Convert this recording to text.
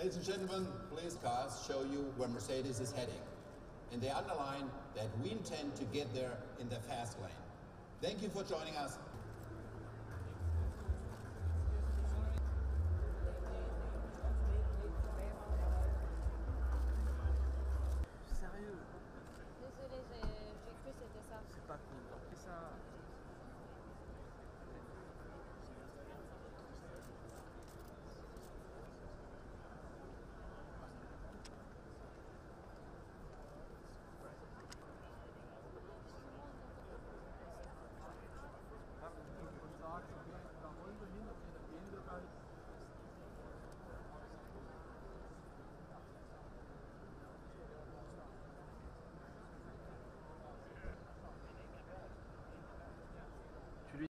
Ladies and gentlemen, police cars show you where Mercedes is heading. And they underline that we intend to get there in the fast lane. Thank you for joining us.